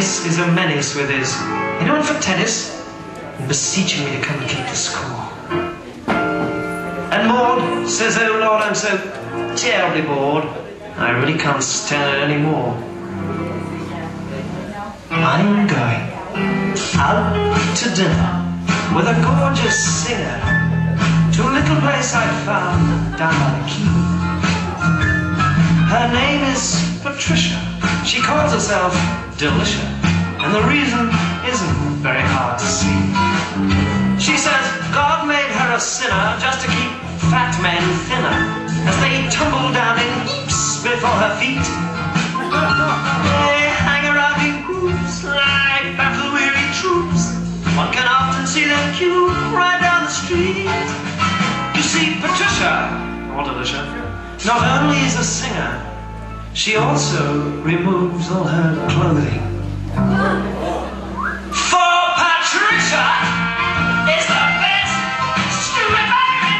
Dennis is a menace with his anyone for tennis and beseeching me to come and keep the score. And Maud says, oh Lord, I'm so terribly bored, I really can't stand it anymore. I'm going out to dinner with a gorgeous singer to a little place I found down by the quay. Her name is Patricia. She calls herself Delicia, and the reason isn't very hard to see. She says God made her a sinner just to keep fat men thinner as they tumble down in heaps before her feet. They hang around in groups like battle-weary troops. One can often see them queue right down the street. You see, Patricia, or Delicia, not only is a singer, she also removes all her clothing. For Patricia is the best stripper in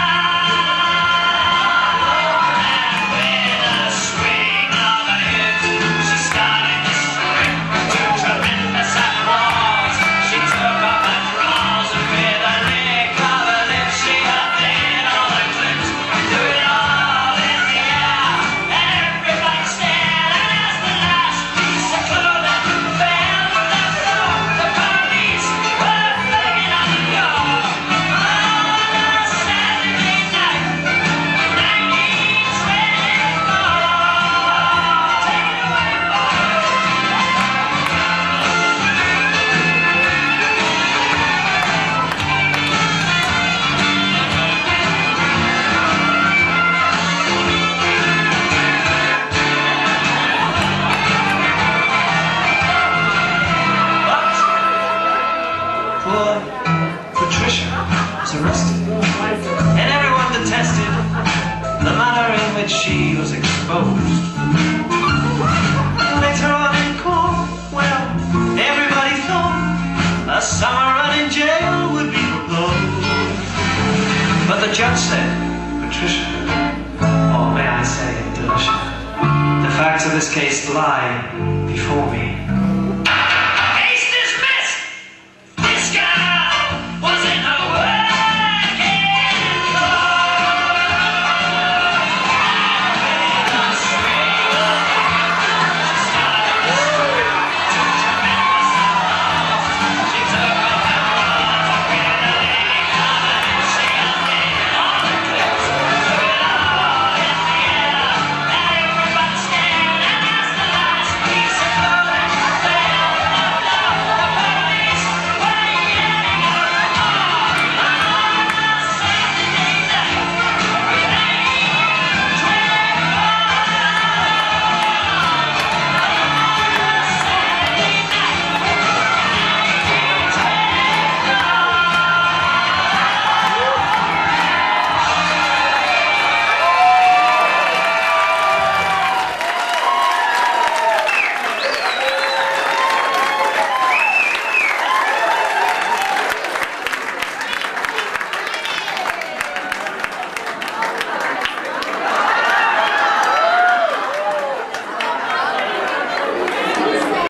town. And with a swing of her hips, she started to strip to tremendous applause. She took off her drawers and with a lick of her lips, she undid all her clips, threw it all in the air, and everybody stared. And as the last piece of clothing fell to the floor, the police were begging on the door. On a Saturday night, 1924. Take it away, Poor Patricia was arrested, and everyone detested the manner in which she was exposed. Later on in court, well, everybody thought a summer run in jail would be proposed. But the judge said, Patricia, or may I say, Delicia, the facts of this case lie before me.